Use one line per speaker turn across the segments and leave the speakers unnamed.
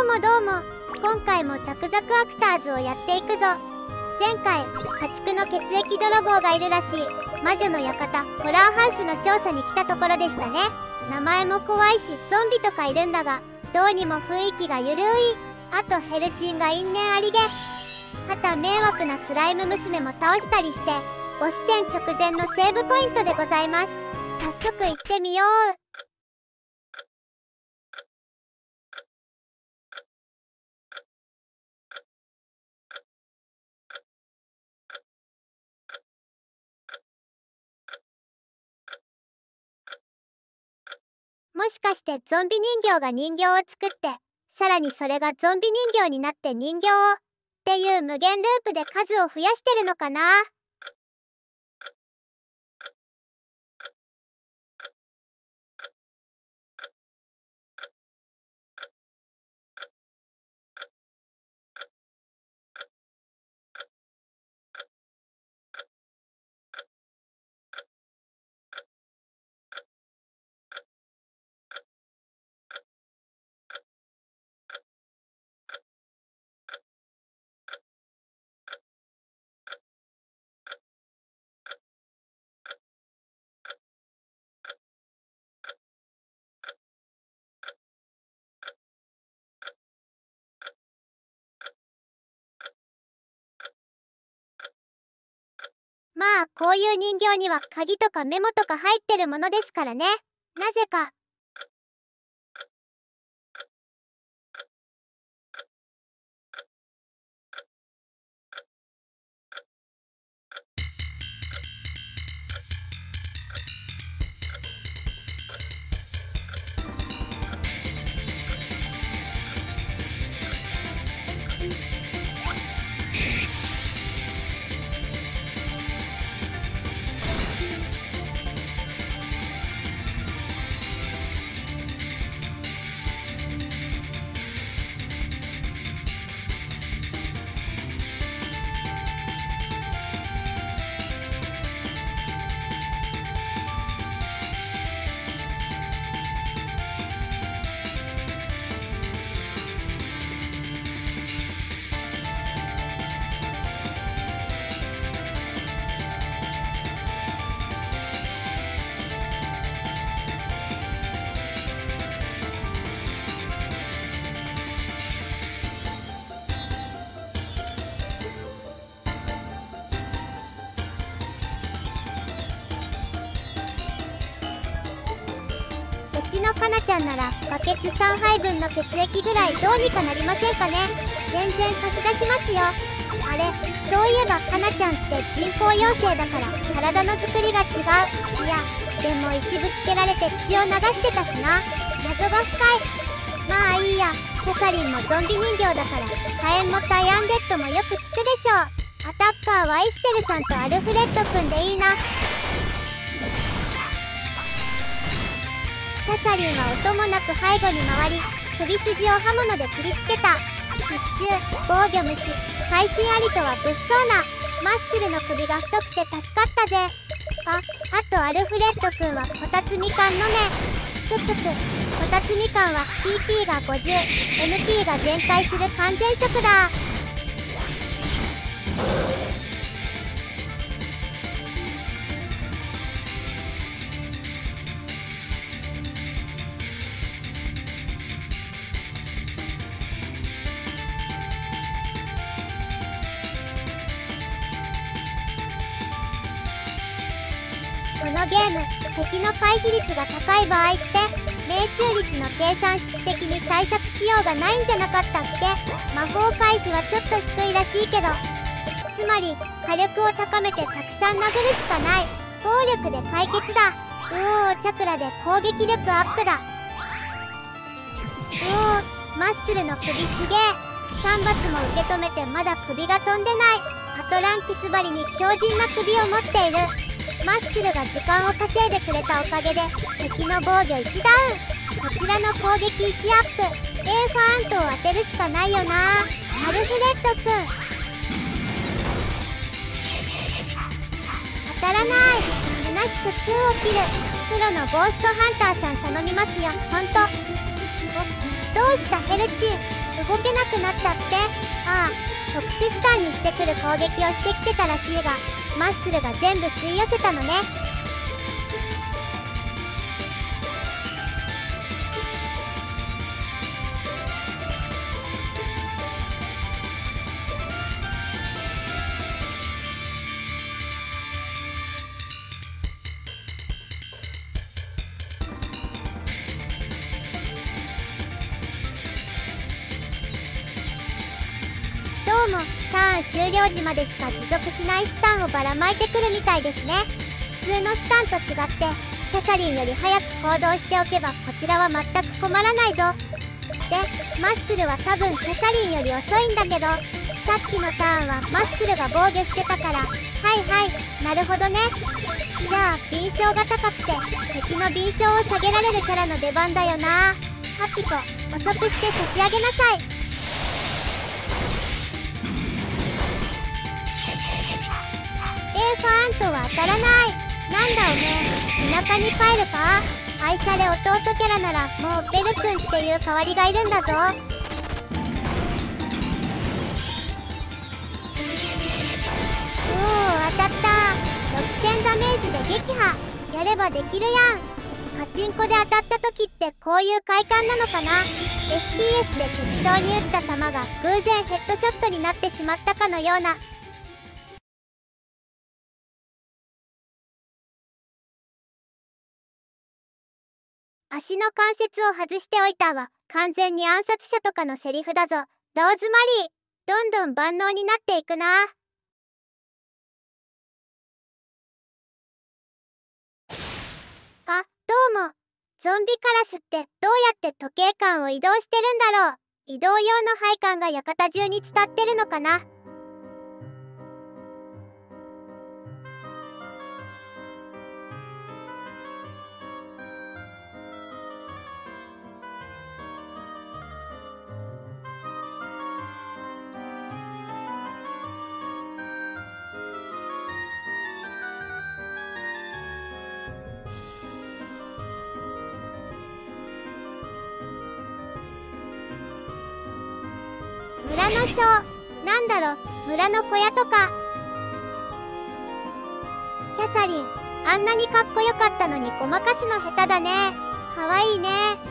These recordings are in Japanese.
どうも。今回もザクザクアクターズをやっていくぞ。前回家畜の血液泥棒がいるらしい魔女の館ホラーハウスの調査に来たところでしたね。名前も怖いしゾンビとかいるんだが、どうにも雰囲気がゆるい。あとヘルチンが因縁ありげ。はた迷惑なスライム娘も倒したりして、ボス戦直前のセーブポイントでございます。早速行ってみよう。もしかしてゾンビ人形が人形を作って、さらにそれがゾンビ人形になって人形をっていう無限ループで数を増やしてるのかな。まあこういう人形には鍵とかメモとか入ってるものですからね。なぜか。うちのかなちゃんならバケツ3杯分の血液ぐらいどうにかなりませんかね。全然貸し出しますよ。あれ、そういえばかなちゃんって人工妖精だから体の作りが違う。いやでも石ぶつけられて血を流してたしな。謎が深い。まあいいや。キャサリンもゾンビ人形だから火炎もタイアンデッドもよく聞くでしょう。アタッカーはエステルさんとアルフレッドくんでいいな。キャサリンは音もなく背後に回り、首筋を刃物で切りつけた。必中、防御無視、会心ありとは物騒な。マッスルの首が太くて助かったぜ。あとアルフレッドくんはこたつみかん飲め。ククク、こたつみかんは TP が50、MP が全開する完全食だ。このゲーム、敵の回避率が高い場合って命中率の計算式的に対策しようがないんじゃなかったっけ。魔法回避はちょっと低いらしいけど、つまり火力を高めてたくさん殴るしかない。暴力で解決だ。うおー、チャクラで攻撃力アップだ。うおー、マッスルの首すげえ。3罰も受け止めてまだ首が飛んでない。アトランティスバリに強靭な首を持っている。マッスルが時間を稼いでくれたおかげで敵の防御1ダウン。こちらの攻撃1アップ。ファーントを当てるしかないよな。アルフレッドくん当たらない。虚しく空を切る。プロのゴーストハンターさん頼みますよ。ほんと。どうしたヘルチン。 動けなくなったって。ああ、特殊スタンにしてくる攻撃をしてきてたらしいが、マッスルが全部吸い寄せたのね。どうも、ターン終了時までしか持続しないスタンをばらまいてくるみたいですね。普通のスタンと違って、キャサリンより早く行動しておけばこちらは全く困らないぞ。で、マッスルは多分キャサリンより遅いんだけど、さっきのターンはマッスルが防御してたから、はいはい、なるほどね。じゃあ、敏捷が高くて、敵の敏捷を下げられるキャラの出番だよな。ハピコ、遅くして差し上げなさい。ファーンとは当たらない。なんだおめえ、田舎に帰るか。愛され弟キャラならもうベル君っていう代わりがいるんだぞ。当たった。6000ダメージで撃破。やればできるやん。パチンコで当たった時ってこういう快感なのかな。 FPS で適当に撃った弾が偶然ヘッドショットになってしまったかのような。足の関節を外しておいたは完全に暗殺者とかのセリフだぞ。ローズマリー、どんどん万能になっていくな。あ、どうも。ゾンビカラスってどうやって時計館を移動してるんだろう。移動用の配管が館中に伝ってるのかな。村のショー、なんだろ、村の小屋とか。キャサリン、あんなにかっこよかったのにごまかすの下手だね。かわいいね。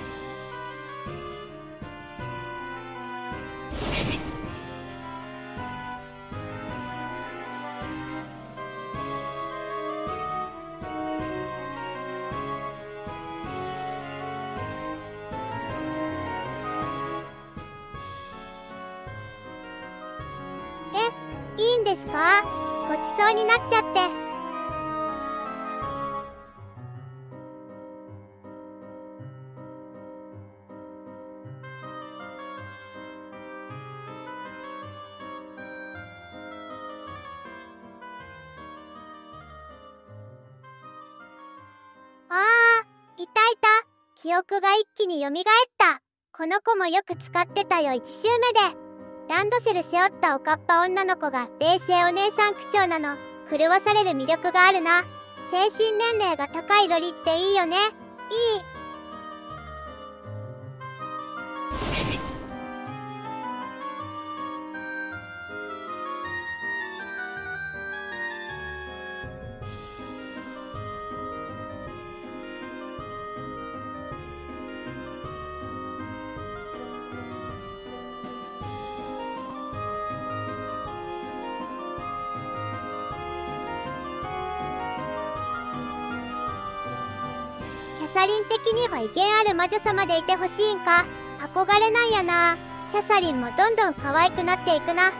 いいんですか？ごちそうになっちゃって。いたいた。記憶が一気に蘇った。この子もよく使ってたよ、1周目で。ランドセル背負ったおかっぱ女の子が冷静お姉さん口調なの。狂わされる魅力があるな。精神年齢が高いロリっていいよね。いい。キャサリン的には威厳ある魔女様でいてほしいんか。憧れなんやな。キャサリンもどんどん可愛くなっていくな。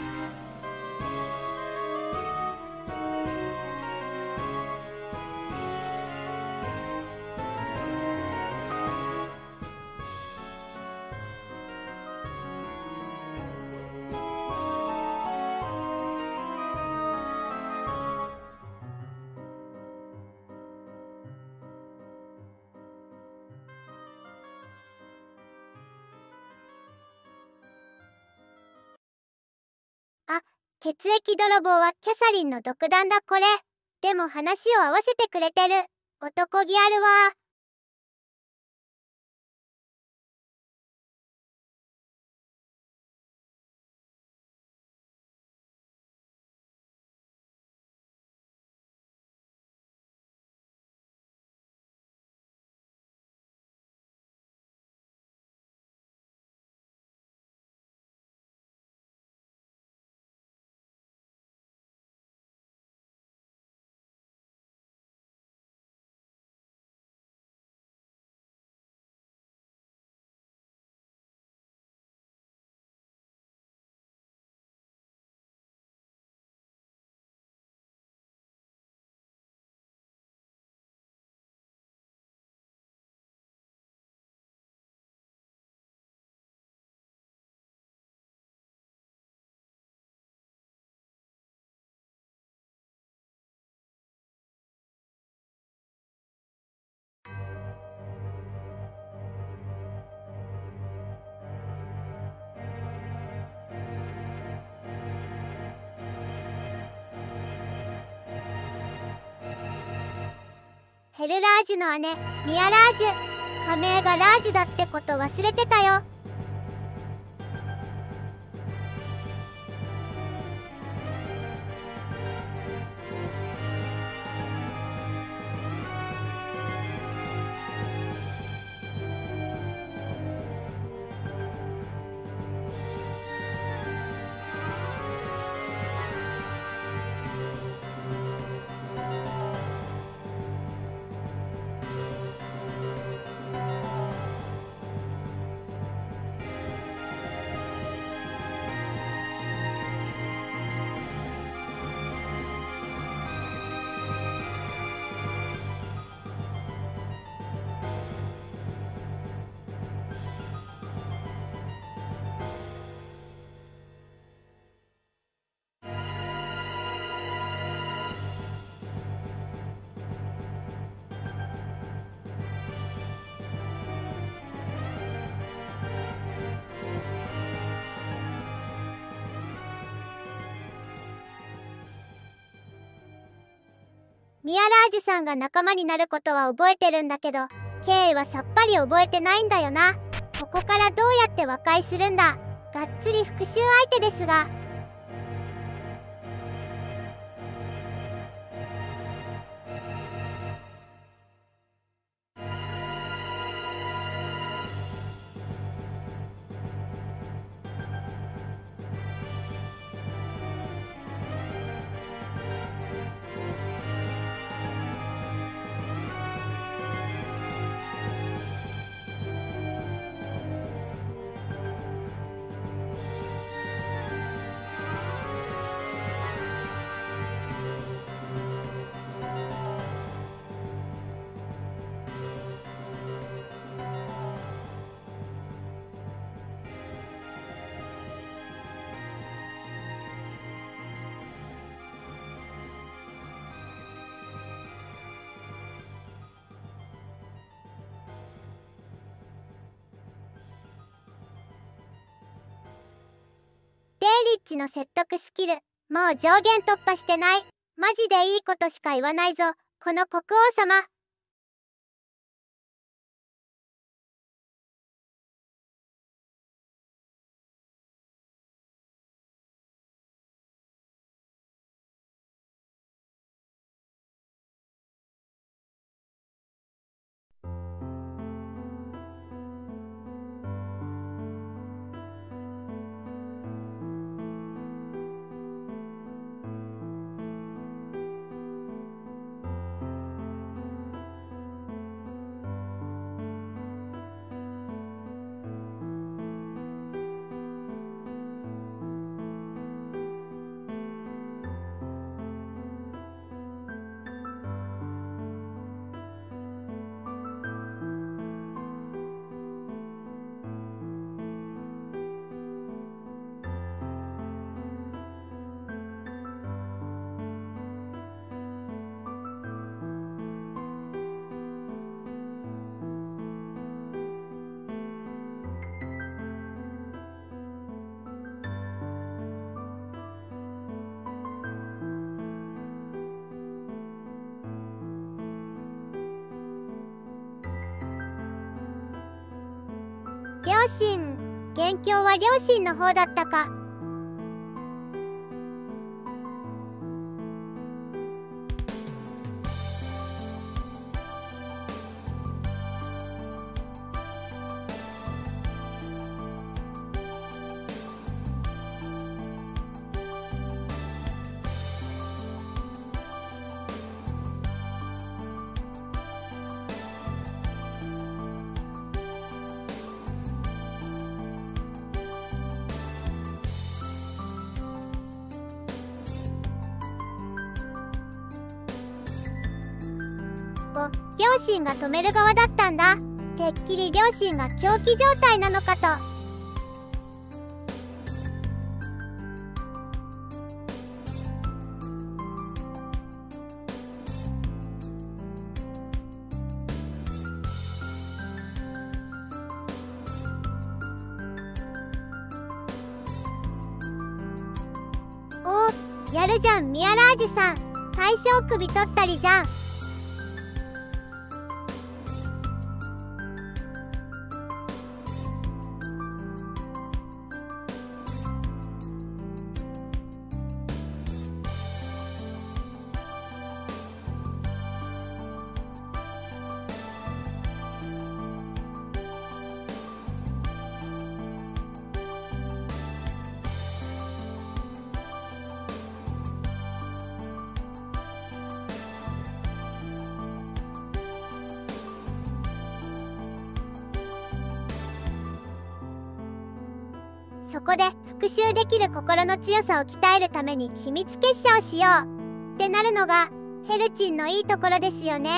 あ、血液泥棒はキャサリンの独断だこれ。でも話を合わせてくれてる。男気あるわ。 ヘルラージュの姉、ミアラージュ。仮名がラージュだってこと忘れてたよ。ミアラージュさんが仲間になることは覚えてるんだけど、経緯はさっぱり覚えてないんだよな。ここからどうやって和解するんだ。がっつり復讐相手ですが。デイリッチの説得スキル、もう上限突破してない。マジでいいことしか言わないぞ、この国王様。両親、元凶は両親の方だったか。両親が止める側だったんだ。てっきり両親が狂気状態なのかと。おお、やるじゃんミアラージュさん。大将首取ったりじゃん。 そこで復讐できる心の強さを鍛えるために秘密結社をしようってなるのがヘルチンのいいところですよね。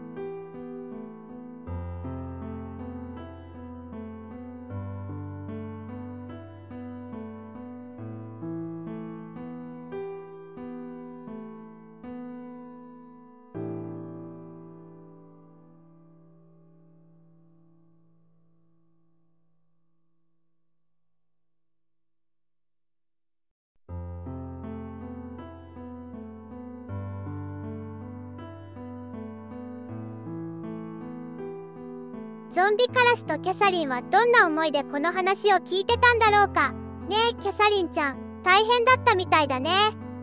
ゾンビカラスとキャサリンはどんな思いでこの話を聞いてたんだろうか。ねえキャサリンちゃん、大変だったみたいだね。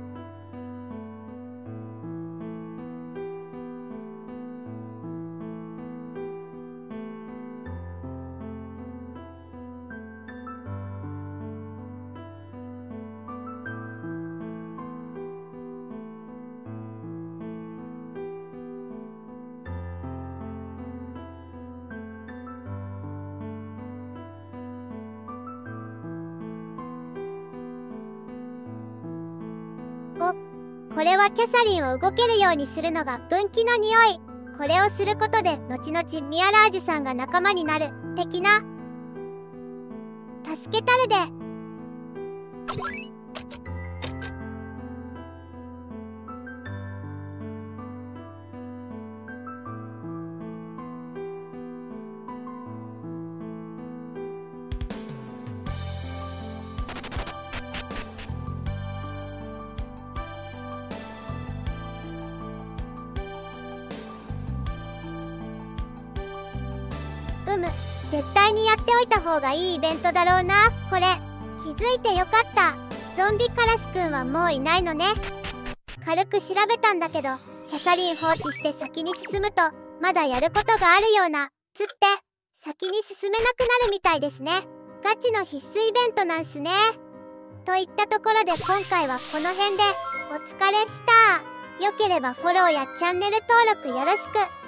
これはキャサリンを動けるようにするのが分岐の匂い。これをすることで後々ミアラージュさんが仲間になる的な。助けたるで。絶対にやっておいた方がいいイベントだろうな。これ気づいてよかった。ゾンビカラスくんはもういないのね。軽く調べたんだけど、キャサリン放置して先に進むとまだやることがあるような。つって先に進めなくなるみたいですね。ガチの必須イベントなんすね。といったところで今回はこの辺でお疲れした。よければフォローやチャンネル登録よろしく。